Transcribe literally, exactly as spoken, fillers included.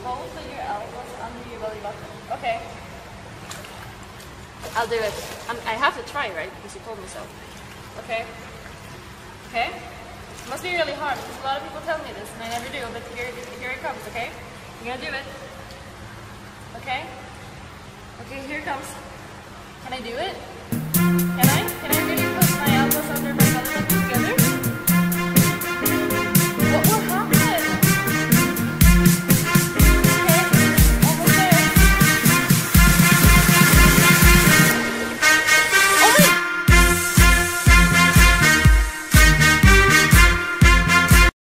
both of your elbows under your belly button. Okay. I'll do it. I'm, I have to try, right? Because you told me so. Okay. Okay. It must be really hard because a lot of people tell me this and I never do, but here, here it comes, okay? I'm gonna do it. Okay? Okay, here it comes. Can I do it?